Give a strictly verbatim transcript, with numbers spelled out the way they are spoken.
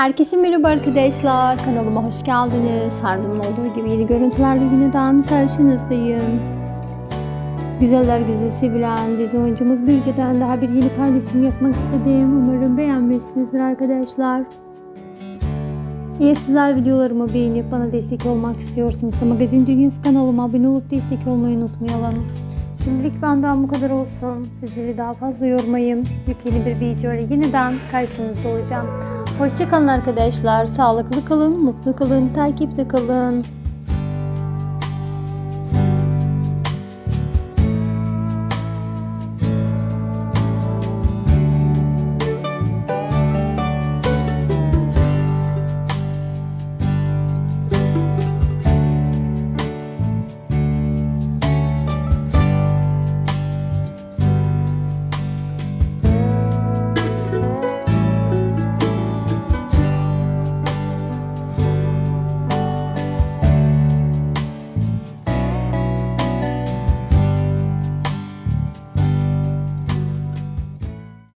Herkese merhaba arkadaşlar, kanalıma hoş geldiniz. Her zaman olduğu gibi yeni görüntülerle yeniden karşınızdayım. Güzeller güzeli sevilen dizi oyuncumuz Bürce'den daha bir yeni paylaşım yapmak istedim. Umarım beğenmişsinizdir arkadaşlar. Eğer sizler videolarımı beğenip bana destek olmak istiyorsanız Magazin Dünyası kanalıma abone olup destek olmayı unutmayalım. Şimdilik benden bu kadar olsun. Sizleri daha fazla yormayayım. Yepyeni bir videoyla yeniden karşınızda olacağım. Hoşçakalın arkadaşlar. Sağlıklı kalın, mutlu kalın, takipte kalın.